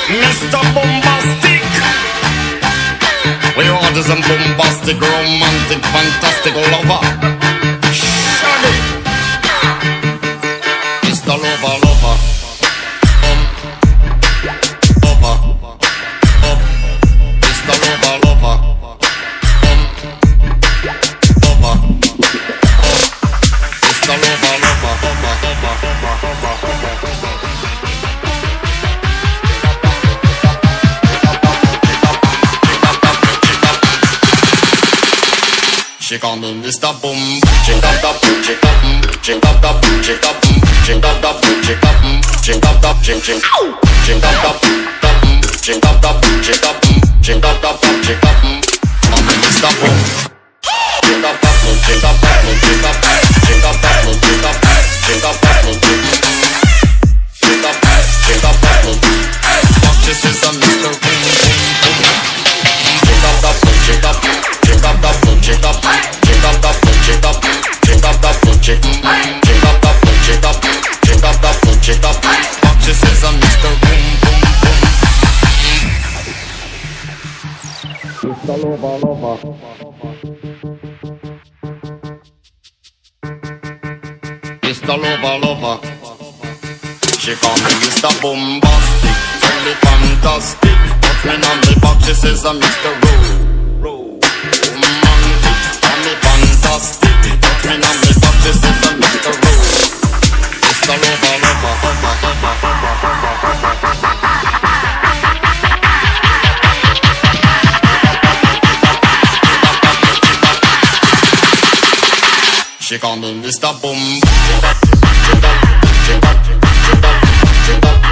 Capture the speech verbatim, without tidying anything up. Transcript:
Mister Bombastic. We order some bombastic, romantic, fantastic lover. Shaggy. Mister Lover, lover. Um, lover. Um, Mister Lover, lover. Um, lover. Um, Mister Lover, lover. She call me Mister Boom, ching up up, ching up, ching up up, ching up, ching up up, ching up, ching up up, ching ching, ching up up, ching up up, ching up, ching up up, ching up. I'm Mister Boom. Ching up up, ching up up, ching up, ching up up, ching up, ching up up, ching up, ching up up. Fuck this is a Mister Boom, boom, boom. Ching up up, ching up, ching up up, ching up. Ching up up, ching up, ching up up, ching ching up up, ching up, ching up up, ching up. Fuck this is a Mister Boom, boom, boom. Mister Lover, lover. Mister Lover, lover. She call me Mister Bombastic, tell me fantastic. Touch me on the box, she says I'm Mister Roll, roll. Fantastic, touch me on the box, this is a Mister Roll. Mister Lover, lover. She call me Mister Boom. Ching up, ching up, ching up, ching up, ching up.